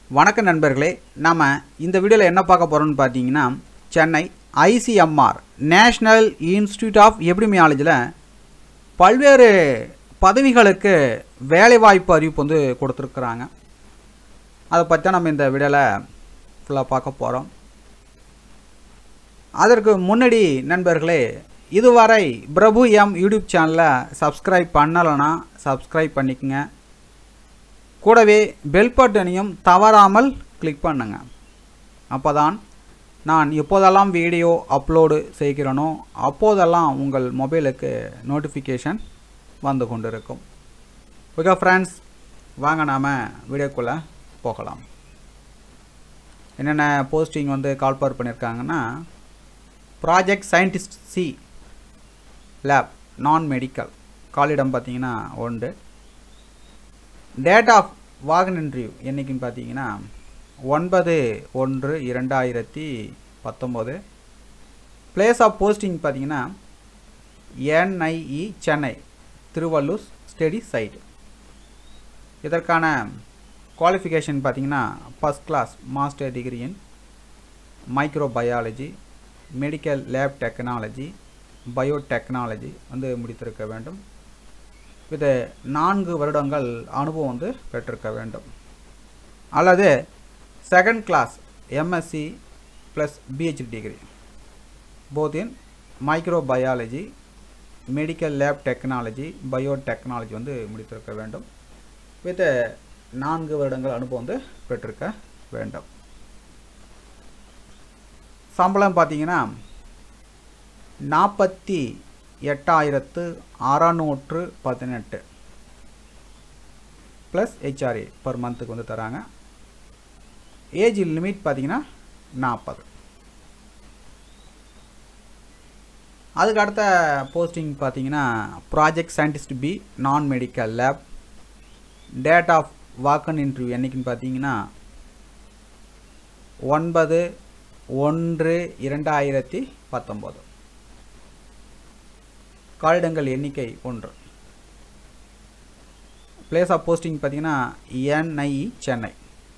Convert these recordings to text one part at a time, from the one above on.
வணக்கம் நண்பர்களே, நாம் இந்த வீடியோவில் என்ன பார்க்க போகிறோம்னு பார்த்தீங்கன்னா, Chennai ICMR national institute of எபிடமியாலஜியில் பல்வேறு பதவிகளுக்கு வேலைவாய்ப்பு அறிவிப்பு வந்து கொடுத்துருக்குறாங்க. அதை பற்றி தான் நம்ம இந்த வீடியோவில் ஃபுல்லாக பார்க்க போகிறோம். அதற்கு முன்னாடி நண்பர்களே, இதுவரை பிரபு எம் யூடியூப் சேனலை சப்ஸ்கிரைப் பண்ணலைன்னா சப்ஸ்கிரைப் பண்ணிக்கங்க. கூடவே பெல் பட்டனையும் தவறாமல் கிளிக் பண்ணுங்க. அப்போதான் நான் எப்போதெல்லாம் வீடியோ அப்லோடு செய்கிறேனோ அப்போதெல்லாம் உங்கள் மொபைலுக்கு நோட்டிஃபிகேஷன் வந்து கொண்டிருக்கும். ஓகே ஃப்ரெண்ட்ஸ், வாங்க நாம் வீடியோக்குள்ளே போகலாம். என்னென்ன போஸ்டிங் வந்து கால்ஃபர் பண்ணியிருக்காங்கன்னா, project scientist C lab non medical காலிடம் பார்த்தீங்கன்னா 1. டேட் ஆஃப் வாகன் இன்டர்வியூ என்றைக்குன்னு பார்த்தீங்கன்னா 9/1/2019. பிளேஸ் ஆஃப் போஸ்டிங் பார்த்தீங்கன்னா NIE Chennai Tiruvallur study site. இதற்கான குவாலிஃபிகேஷன் பார்த்தீங்கன்னா first class master degree in microbiology, medical lab technology, biotechnology வந்து முடித்திருக்க வேண்டும். இது 4 வருடங்கள் அனுபவம் வந்து பெற்றிருக்க வேண்டும். அல்லது second class MSc + PhD degree both in microbiology, medical lab technology, biotechnology வந்து முடித்திருக்க வேண்டும். வித் 4 வருடங்கள் அனுபவம் வந்து பெற்றிருக்க வேண்டும். சம்பளம் பார்த்தீங்கன்னா 48,618 ப்ளஸ் HRA பர் மந்த்துக்கு வந்து தராங்க. ஏஜ் லிமிட் பார்த்தீங்கன்னா 40. அதுக்கு அடுத்த போஸ்டிங் பார்த்தீங்கன்னா project scientist B non medical lab. Date of walk in interview என்றைக்குன்னு பார்த்தீங்கன்னா 9/1/2019. காலிடங்கள் எண்ணிக்கை 1. பிளேஸ் ஆஃப் போஸ்டிங் பார்த்தீங்கன்னா NIE சென்னை.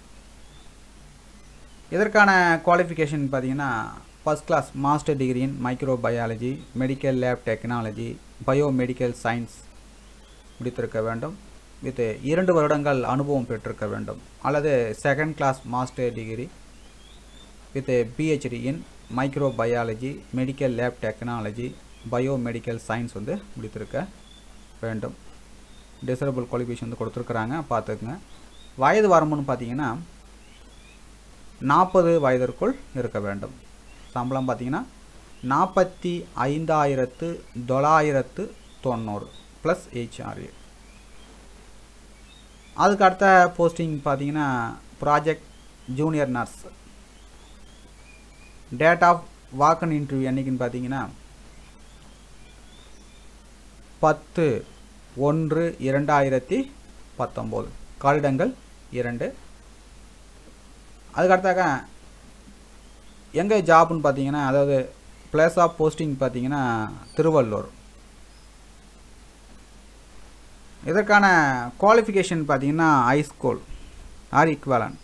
இதற்கான குவாலிஃபிகேஷன் பார்த்தீங்கன்னா first class master degree in microbiology, medical lab technology, biomedical science முடித்திருக்க வேண்டும். வித் 2 வருடங்கள் அனுபவம் பெற்றிருக்க வேண்டும். அல்லது second class master degree with PhD in microbiology, medical lab technology, biomedical science வந்து முடித்திருக்க வேண்டும். டிசரபிள் குவாலிஃபிகேஷன் வந்து கொடுத்துருக்குறாங்க, பார்த்துக்குங்க. வயது வரம்புன்னு பார்த்தீங்கன்னா 40 வயதிற்குள் இருக்க வேண்டும். சம்பளம் பார்த்தீங்கன்னா 45,990 ப்ளஸ் HRA. அதுக்கு அடுத்த போஸ்டிங் பார்த்தீங்கன்னா project junior nurse. Date of walk in interview என்றைக்குன்னு பார்த்தீங்கன்னா 10/1/2019. காலிடங்கள் 2. அதுக்கடுத்தாக எங்கே ஜாப்னு பார்த்தீங்கன்னா, அதாவது பிளேஸ் ஆஃப் போஸ்டிங் பார்த்தீங்கன்னா திருவள்ளூர். இதற்கான குவாலிஃபிகேஷன் பார்த்தீங்கன்னா ஹைஸ்கூல் ஆர் ஈக்குவலன்ட்.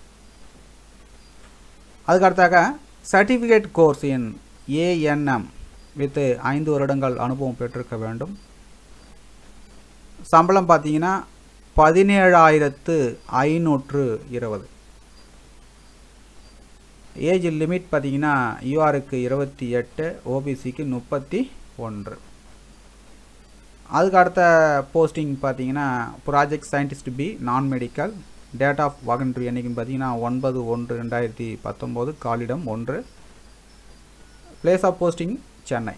அதுக்கடுத்தாக certificate course in ANM with 5 வருடங்கள் அனுபவம் பெற்றிருக்க வேண்டும். சம்பளம் பார்த்தீங்கன்னா 17,520. ஏஜ் லிமிட் பார்த்தீங்கன்னா URக்கு 28, OBCக்கு 31. அதுக்கு அடுத்த போஸ்டிங் பார்த்தீங்கன்னா project scientist B non medical. Date of walk in interview என்றைக்குன்னு பார்த்தீங்கன்னா 9/1/2019. காலிடம் 1. Place of posting Chennai.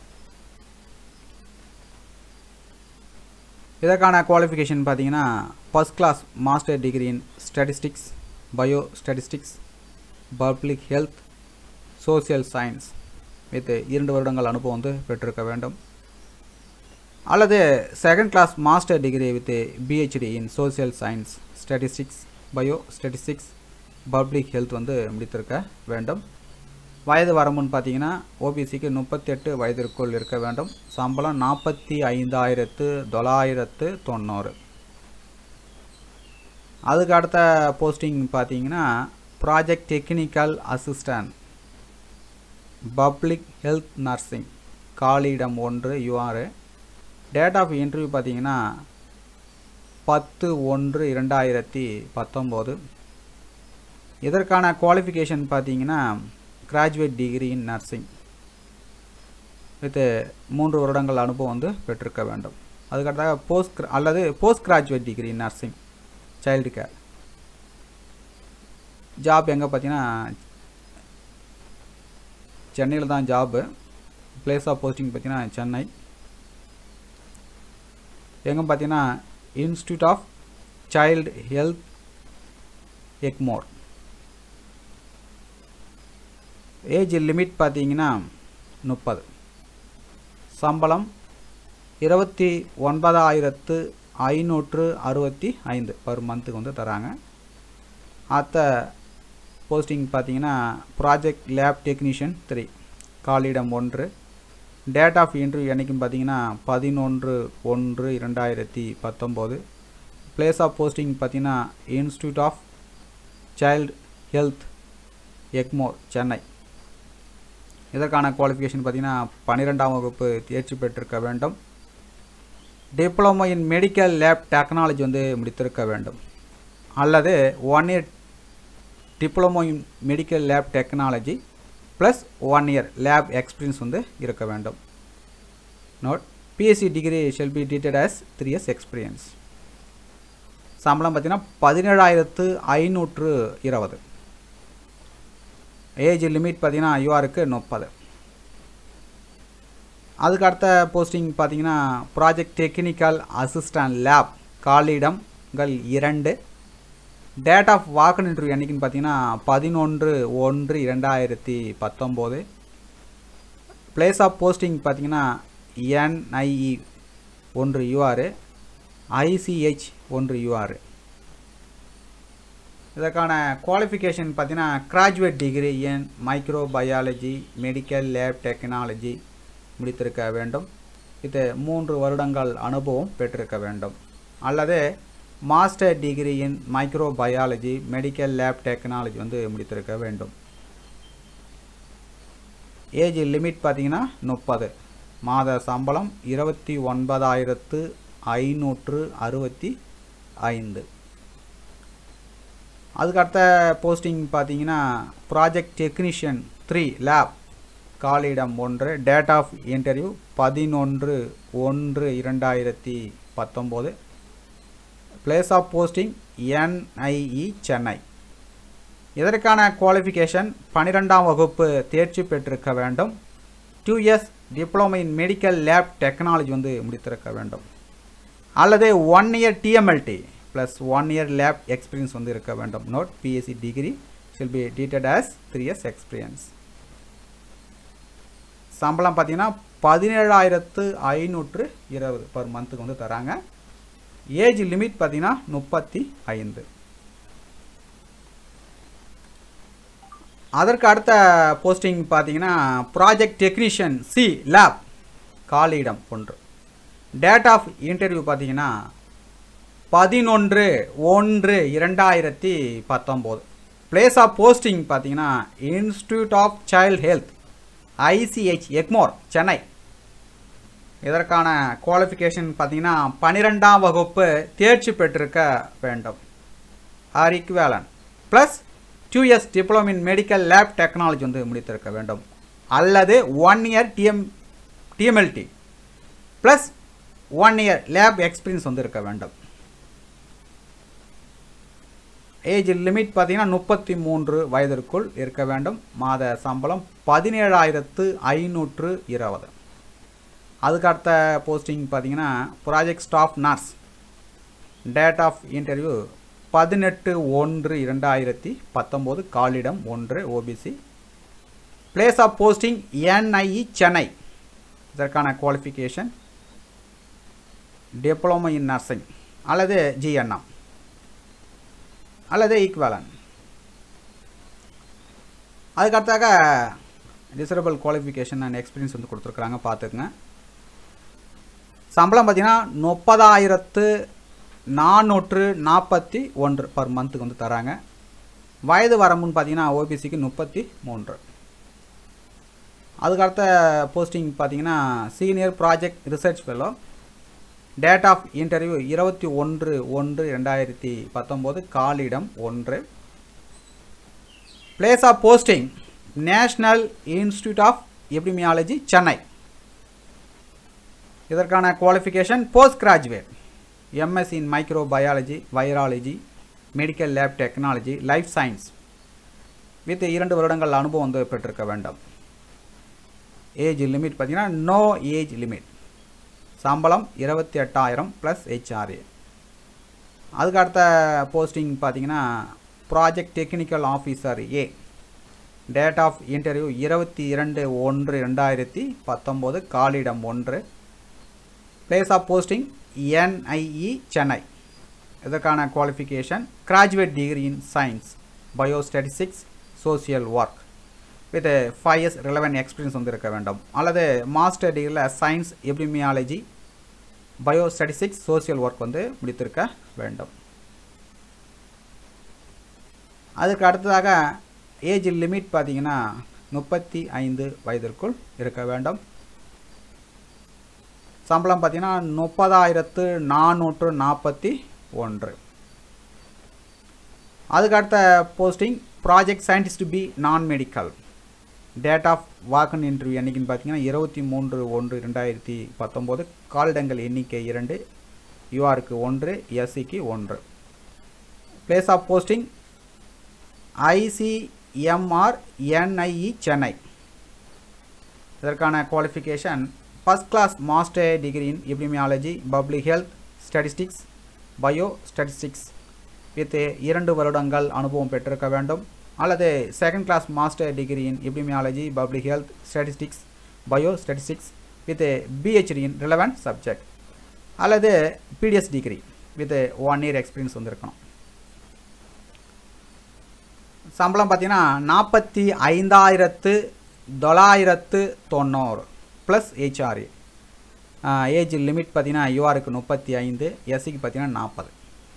இதற்கான குவாலிஃபிகேஷன் பார்த்தீங்கன்னா first class master degree in statistics, biostatistics, public health, social science with 2 வருடங்கள் அனுபவம் வந்து பெற்றிருக்க வேண்டும். அல்லது second class master degree with PhD in social science, statistics, biostatistics, public health வந்து முடித்திருக்க வேண்டும். வயது வரம்புன்னு பார்த்தீங்கன்னா OBCக்கு 38 வயதிற்குள் இருக்க வேண்டும். சம்பளம் 45,990. அதுக்கு அடுத்த போஸ்டிங் பார்த்தீங்கன்னா project technical assistant public health nursing காலியிடம் 1 யூஆர். டேட் ஆஃப் இன்டர்வியூ பார்த்தீங்கன்னா 10/1/2019. இதற்கான குவாலிஃபிகேஷன் பார்த்தீங்கன்னா graduate degree in nursing with 3 வருடங்கள் அனுபவம் வந்து பெற்றிருக்க வேண்டும். அதுக்கடுத்தாக post graduate degree in nursing child care. Job எங்கே பார்த்தீங்கன்னா சென்னையில் தான் ஜாபு. பிளேஸ் ஆஃப் போஸ்டிங் பார்த்தீங்கன்னா சென்னை. எங்கே பார்த்தீங்கன்னா institute of child health Egmore. Age limit பார்த்தீங்கன்னா 30. சம்பளம் 29,565 பர் மந்த்துக்கு வந்து தராங்க. அடுத்த போஸ்டிங் பார்த்தீங்கன்னா ப்ராஜெக்ட் லேப் டெக்னீஷியன் 3 காலியிடம் 1. டேட் ஆஃப் இன்டர்வியூ என்றைக்கும் பார்த்தீங்கன்னா 11/1/2019. பிளேஸ் ஆஃப் போஸ்டிங் பார்த்தீங்கன்னா institute of child health Egmore Chennai. இதற்கான குவாலிஃபிகேஷன் பார்த்தீங்கன்னா 12ஆம் வகுப்பு தேர்ச்சி பெற்றிருக்க வேண்டும். Diploma in medical lab technology வந்து முடித்திருக்க வேண்டும். அல்லது 1 year diploma in medical lab technology plus 1 year lab experience வந்து இருக்க வேண்டும். Note, BSc degree shall be treated as 3 years experience. சம்பளம் பார்த்தீங்கன்னா 17,520. ஏஜ் லிமிட் பார்த்தீங்கன்னா யூஆருக்கு 30. அதுக்கு அடுத்த போஸ்டிங் பார்த்தீங்கன்னா ப்ராஜெக்ட் டெக்னிக்கல் அசிஸ்டன்ட் லேப் காலியிடங்கள் 2. டேட் ஆஃப் வாக் இன்டர்வியூ என்றைக்குன்னு பார்த்தீங்கன்னா 11/1/2019. பிளேஸ் ஆஃப் போஸ்டிங் பார்த்தீங்கன்னா NIE 1 யூஆர், ICH 1 யூஆர். இதற்கான குவாலிஃபிகேஷன் பார்த்தீங்கன்னா graduate degree in microbiology medical lab technology முடித்திருக்க வேண்டும். இது 3 வருடங்கள் அனுபவம் பெற்றிருக்க வேண்டும். அல்லது master degree in microbiology medical lab technology வந்து முடித்திருக்க வேண்டும். ஏஜ் லிமிட் பார்த்தீங்கன்னா 30. மாத சம்பளம் 29,565. அதுக்கடுத்த போஸ்டிங் பார்த்தீங்கன்னா ப்ராஜெக்ட் டெக்னீஷியன் 3 லேப் காலியிடம் 1. Date of interview 11/1/2019. Place of posting NIE Chennai. இதற்கான குவாலிஃபிகேஷன் 12ஆம் வகுப்பு தேர்ச்சி பெற்றிருக்க வேண்டும். 2 years diploma in medical lab technology வந்து முடித்திருக்க வேண்டும். அல்லது 1 year TMLT plus 1 year lab experience வந்து இருக்க வேண்டும். Note, BSc degree shall be treated as 3 years experience. சம்பளம் பார்த்தீங்கன்னா 17,520 பர் மந்த்துக்கு வந்து தராங்க. ஏஜ் லிமிட் பார்த்தீங்கன்னா 35. அதற்கு அடுத்த போஸ்டிங் பார்த்தீங்கன்னா ப்ராஜெக்ட் டெக்னீஷியன் C லேப் காலியிடம் 1. டேட் ஆஃப் இன்டர்வியூ பார்த்தீங்கன்னா 11/1/2019. பிளேஸ் ஆஃப் போஸ்டிங் பார்த்தீங்கன்னா institute of child health ICH Egmore Chennai. இதற்கான குவாலிஃபிகேஷன் பார்த்தீங்கன்னா 12ஆம் வகுப்பு தேர்ச்சி பெற்றிருக்க வேண்டும் or equivalent plus 2 years diploma in medical lab technology வந்து முடித்திருக்க வேண்டும். அல்லது 1 year TMLT plus 1 year lab experience வந்து இருக்க வேண்டும். ஏஜ் லிமிட் பார்த்தீங்கன்னா 33 வயதிற்குள் இருக்க வேண்டும். மாத சம்பளம் 17,520. அதுக்கு அடுத்த போஸ்டிங் பார்த்தீங்கன்னா project staff nurse. Date of interview 18/1/2019. காலியிடம் 1 OBC. Place of posting NIE Chennai. இதற்கான குவாலிஃபிகேஷன் டிப்ளமோ இன் நர்சிங் அல்லது GNM அல்லது ஈக்குவலன்ட். அதுக்கடுத்தாக டிசரபிள் குவாலிஃபிகேஷன் அண்ட் எக்ஸ்பீரியன்ஸ் வந்து கொடுத்துருக்குறாங்க, பார்த்துக்குங்க. சம்பளம் பார்த்தீங்கன்னா 441 பர் மந்த்துக்கு வந்து தராங்க. வயது வரம்புன்னு பார்த்தீங்கன்னா ஓபிசிக்கு 33. அதுக்கடுத்த போஸ்டிங் பார்த்தீங்கன்னா senior project research fellow. Date of interview 21/1/2019, காலியிடம் 1. Place of posting national institute of epidemiology, Chennai. இதற்கான qualification post graduate MS in microbiology, virology, medical lab technology, life science with 2 வருடங்கள் அனுபவம் வந்து பெற்றிருக்க வேண்டும். ஏஜ் லிமிட் பார்த்தீங்கன்னா நோ ஏஜ் லிமிட். சம்பளம் 28,000 plus HRA. அதுக்கு அடுத்த போஸ்டிங் பார்த்தீங்கன்னா project technical officer A. Date of interview 22/1/2019, காலியிடம் 1. Place of posting NIE, Chennai. இதற்கான qualification graduate degree in science, biostatistics, social work with 5 years relevant experience வந்து இருக்க வேண்டும். அல்லது மாஸ்டர் டிகிரியில் science, epidemiology, biostatistics, social work வந்து முடித்திருக்க வேண்டும். அதுக்கு அடுத்ததாக ஏஜ் லிமிட் பார்த்தீங்கன்னா 35 வயதிற்குள் இருக்க வேண்டும். சம்பளம் பார்த்தீங்கன்னா 30,441. அதுக்கு அடுத்த posting project scientist B, non medical. Date of walk in interview என்னைக்குன்னு பார்த்தீங்கன்னா 23/1/2019, காலிடங்கள் எண்ணிக்கை 2, யூஆருக்கு 1, எஸ்சிக்கு 1. Place of posting ICMR NIE, Chennai. இதற்கான qualification first class master degree in epidemiology, public health, statistics, biostatistics with 2 வருடங்கள் அனுபவம் பெற்றிருக்க வேண்டும். அல்லது second class master degree in epidemiology, public health, statistics, biostatistics with PhD in relevant subject. அல்லது PDS degree with 1 year experience வந்துருக்கணும். சம்பளம் பார்த்தீங்கன்னா 45,990 plus HRA. Age limit பார்த்தீங்கன்னா யூஆருக்கு 35, எஸ்சிக்கு பார்த்தீங்கன்னா 40.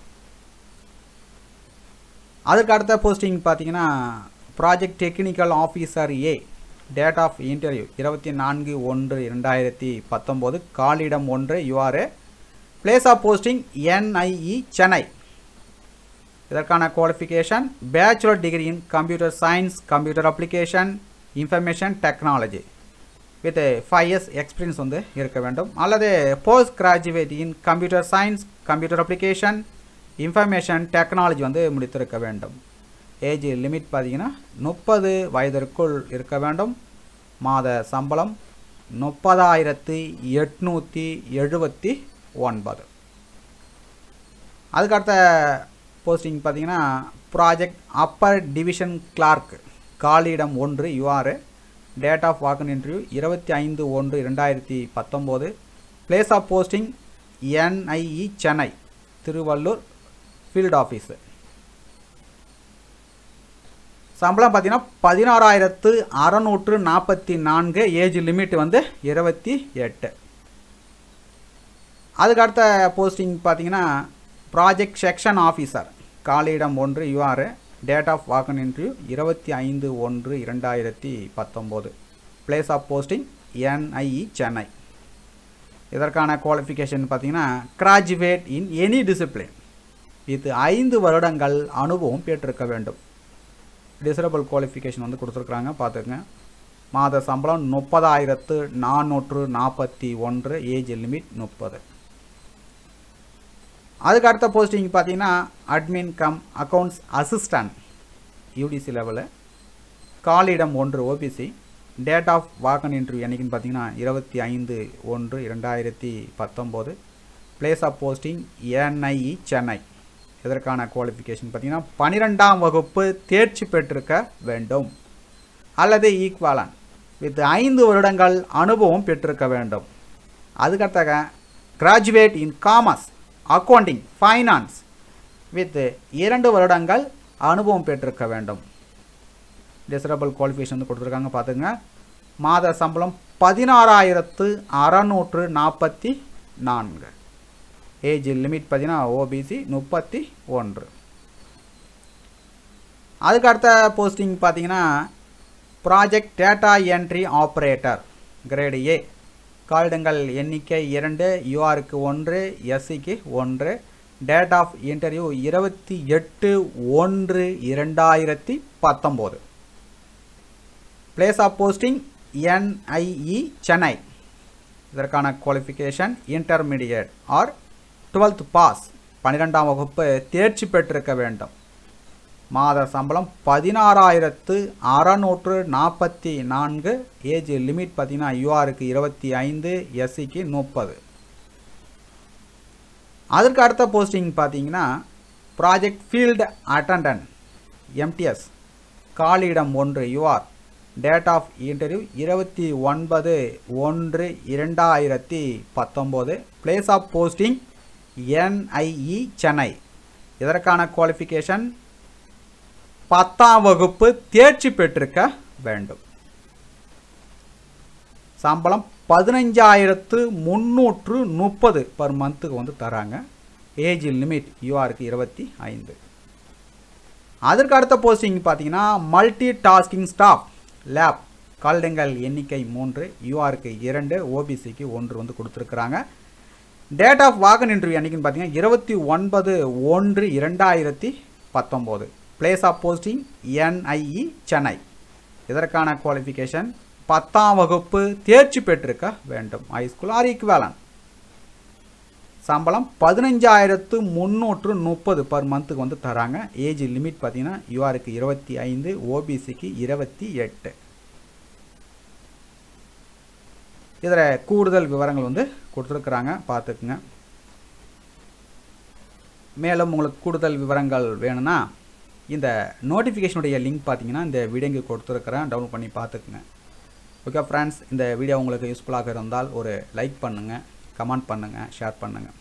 அதுக்கு அடுத்த போஸ்டிங் பார்த்தீங்கன்னா project technical officer A. Date of interview 24/1/2019, காலியிடம் 1, யூஆர்ஏ. Place of posting NIE, Chennai. இதற்கான qualification bachelor degree in computer science, computer application, information technology with 5 years experience வந்து இருக்க வேண்டும். அல்லது post graduate in computer science, computer application, information technology வந்து முடித்திருக்க வேண்டும். ஏஜ் லிமிட் பார்த்தீங்கன்னா 30 வயதிற்குள் இருக்க வேண்டும். மாத சம்பளம் 30,879. அதுக்கடுத்த போஸ்டிங் பார்த்தீங்கன்னா ப்ராஜெக்ட் அப்பர் டிவிஷன் கிளார்க், காலியிடம் 1, UR. Date of walk in interview 25/1/2019. Place of posting NIE, Chennai, Tiruvallur field office. சம்பளம் பார்த்தீங்கன்னா 16,644. ஏஜ் லிமிட் வந்து 28. அதுக்கு அடுத்த போஸ்டிங் பார்த்தீங்கன்னா ப்ராஜெக்ட் செக்ஷன் ஆஃபீஸர், காலியிடம் 1, UR. Date of walk in interview 25/1/2019. Place of posting NIE, Chennai. இதற்கான குவாலிஃபிகேஷன் பார்த்தீங்கன்னா graduate in any discipline with 5 வருடங்கள் அனுபவம் பெற்றிருக்க வேண்டும். டிசரபிள் குவாலிஃபிகேஷன் வந்து கொடுத்துருக்குறாங்க, பார்த்துக்குங்க. மாத சம்பளம் 30,441. Age limit 30. அதுக்கு அடுத்த போஸ்டிங் பார்த்தீங்கன்னா admin cum accounts assistant, UDC level, காலியிடம் 1, OBC. Date of walk in interview என்னைக்குன்னு பார்த்தீங்கன்னா 25/1/2019. Place of posting NIE, Chennai. இதற்கான குவாலிஃபிகேஷன் பார்த்தீங்கன்னா 12ஆம் வகுப்பு தேர்ச்சி பெற்றிருக்க வேண்டும். அல்லது ஈக்குவலன் வித் 5 வருடங்கள் அனுபவம் பெற்றிருக்க வேண்டும். அதுக்கடுத்த graduate in commerce, accounting, finance with 2 வருடங்கள் அனுபவம் பெற்றிருக்க வேண்டும். டிசரபிள் குவாலிஃபிகேஷன் வந்து கொடுத்துருக்காங்க, பார்த்துங்க. மாத சம்பளம் 16,644. ஏஜ் லிமிட் பார்த்தீங்கன்னா ஓபிசி 31. அதுக்கு அடுத்த போஸ்டிங் பார்த்தீங்கன்னா project data entry operator grade A. கால்டுங்கள் எண்ணிக்கை 2, யூஆருக்கு 1, எஸ்சிக்கு 1. Date of interview 28/1/2019. Place of posting NIE Chennai. இதற்கான qualification intermediate R 12th pass, 12ஆம் வகுப்பு தேர்ச்சி பெற்றிருக்க வேண்டும். மாத சம்பளம் 16,644. ஏஜ் லிமிட் பார்த்தீங்கன்னா யூஆருக்கு 25, எஸ்சிக்கு 30. அதற்கு அடுத்த போஸ்டிங் பார்த்தீங்கன்னா ப்ராஜெக்ட் ஃபீல்டு அட்டண்டன்ட் MTS. காலியிடம் 1, UR. Date of interview 29/1/2019. Place of posting NIE Chennai. இதற்கான குவாலிஃபிகேஷன் 10ஆம் வகுப்பு தேர்ச்சி பெற்றிருக்க வேண்டும். சம்பளம் 15,330 பர் மந்த்துக்கு வந்து தராங்க. ஏஜ் லிமிட் யூஆருக்கு 25. அதற்கு அடுத்த போஸ்டிங் பார்த்தீங்கன்னா மல்டி டாஸ்கிங் ஸ்டாஃப் லேப். கால்டுங்கள் எண்ணிக்கை 3, யூஆருக்கு 2, ஓபிசிக்கு 1 வந்து கொடுத்துருக்குறாங்க. டேட் ஆஃப் வாகன் இன்டர்வியூ அன்றைக்கின்னு பார்த்தீங்கன்னா 29/1/2019. Place of posting NIE Chennai. இதற்கான குவாலிஃபிகேஷன் 10ஆம் வகுப்பு தேர்ச்சி பெற்றிருக்க வேண்டும். High school or equivalent. சம்பளம் 15,330 பர் மந்த்துக்கு வந்து தராங்க. ஏஜ் லிமிட் பார்த்தீங்கன்னா யூஆருக்கு 25, ஓபிசிக்கு 28. இதில் கூடுதல் விவரங்கள் வந்து கொடுத்துருக்குறாங்க, பார்த்துக்குங்க. மேலும் உங்களுக்கு கூடுதல் விவரங்கள் வேணும்னா இந்த நோட்டிஃபிகேஷனுடைய லிங்க் பார்த்தீங்கன்னா இந்த வீடியோக்கு கொடுத்துருக்குறேன், டவுன்லோட் பண்ணி பார்த்துக்குங்க. ஓகே ஃப்ரெண்ட்ஸ், இந்த வீடியோ உங்களுக்கு யூஸ்ஃபுல்லாக இருந்தால் ஒரு லைக் பண்ணுங்கள், கமெண்ட் பண்ணுங்கள், ஷேர் பண்ணுங்கள்.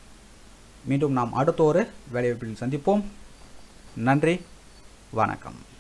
மீண்டும் நாம் அடுத்த ஒரு வேலைவாய்ப்பில் சந்திப்போம். நன்றி, வணக்கம்.